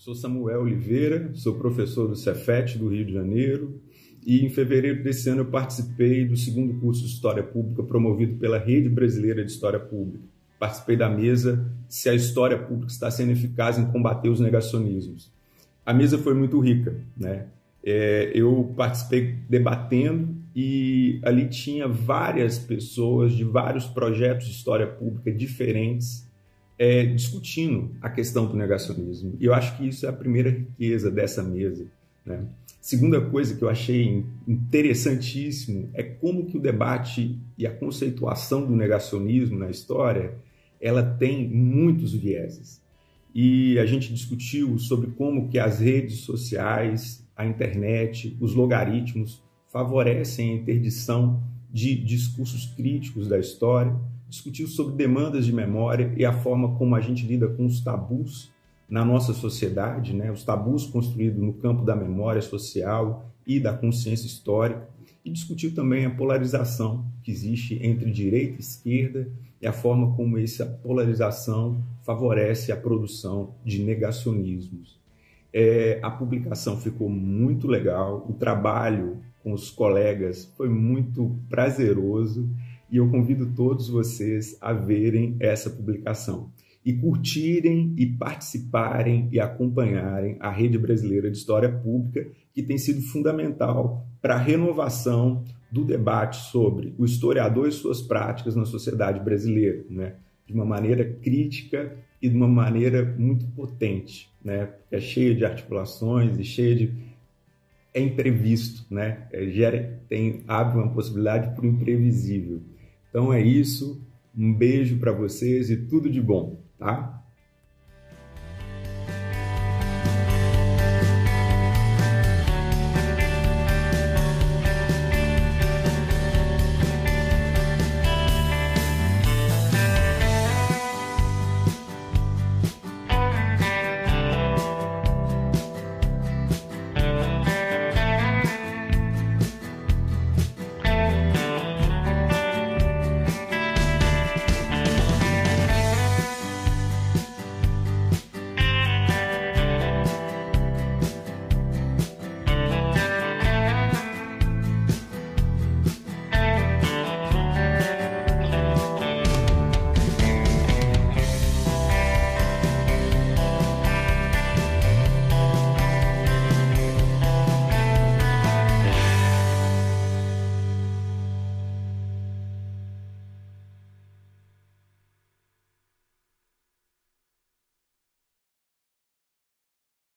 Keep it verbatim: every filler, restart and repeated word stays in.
Sou Samuel Oliveira, sou professor do Cefet do Rio de Janeiro e em fevereiro desse ano eu participei do segundo curso de História Pública promovido pela Rede Brasileira de História Pública. Participei da mesa Se a História Pública está sendo eficaz em combater os negacionismos. A mesa foi muito rica, né? É, eu participei debatendo e ali tinha várias pessoas de vários projetos de história pública diferentes é, discutindo a questão do negacionismo. E eu acho que isso é a primeira riqueza dessa mesa, né? Segunda coisa que eu achei interessantíssimo é como que o debate e a conceituação do negacionismo na história, ela tem muitos vieses. E a gente discutiu sobre como que as redes sociais, a internet, os logaritmos favorecem a interdição de discursos críticos da história, discutiu sobre demandas de memória e a forma como a gente lida com os tabus na nossa sociedade, né? Os tabus construídos no campo da memória social e da consciência histórica, e discutiu também a polarização que existe entre direita e esquerda e a forma como essa polarização favorece a produção de negacionismos. É, a publicação ficou muito legal, o trabalho com os colegas foi muito prazeroso e eu convido todos vocês a verem essa publicação e curtirem e participarem e acompanharem a Rede Brasileira de História Pública, que tem sido fundamental para a renovação do debate sobre o historiador e suas práticas na sociedade brasileira, né? De uma maneira crítica e de uma maneira muito potente, né? Porque é cheia de articulações e cheia de... é imprevisto, né? É, gera, tem, abre uma possibilidade para o imprevisível. Então é isso, um beijo para vocês e tudo de bom, tá?